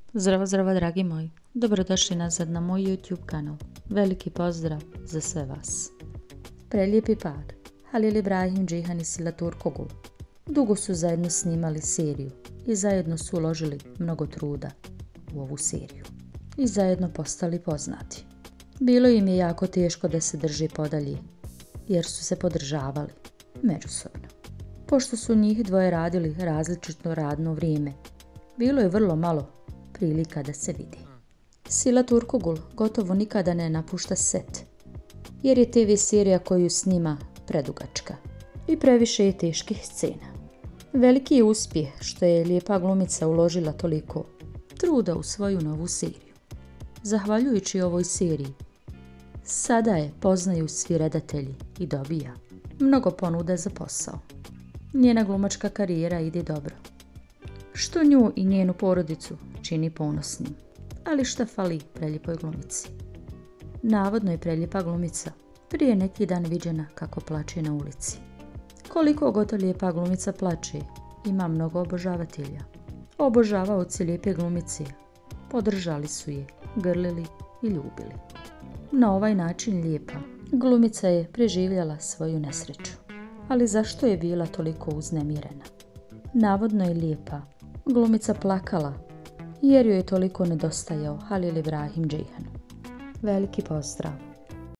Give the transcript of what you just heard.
Zdravo, zdravo dragi moji. Dobrodošli nazad na moj YouTube kanal. Veliki pozdrav za sve vas. Prelijepi par, Halil Ibrahim Ceyhan i Sila Turkogul, dugo su zajedno snimali seriju i zajedno su uložili mnogo truda u ovu seriju. I zajedno postali poznati. Bilo im je jako teško da se drže podalje, jer su se podržavali međusobno. Pošto su njih dvoje radili različito radno vrijeme, bilo je vrlo malo prilika da se vidi. Sila Turkogul gotovo nikada ne napušta set, jer je TV serija koju snima predugačka i previše je teških scena. Veliki je uspjeh što je lijepa glumica uložila toliko truda u svoju novu seriju. Zahvaljujući ovoj seriji, sada je poznaju svi redatelji i dobija mnogo ponuda za posao. Njena glumačka karijera ide dobro, što nju i njenu porodicu čini ponosnim. Ali šta fali preljepoj glumici? Navodno je preljepa glumica prije neki dan viđena kako plače na ulici. Koliko god lijepa glumica plače, ima mnogo obožavatelja. Obožavaoci lijepe glumice podržali su je, grlili i ljubili. Na ovaj način lijepa glumica je preživjela svoju nesreću. Ali zašto je bila toliko uznemirena? Navodno je lijepa glumica plakala jer joj je toliko nedostajao Halil Ibrahim Ceyhan. Veliki pozdrav!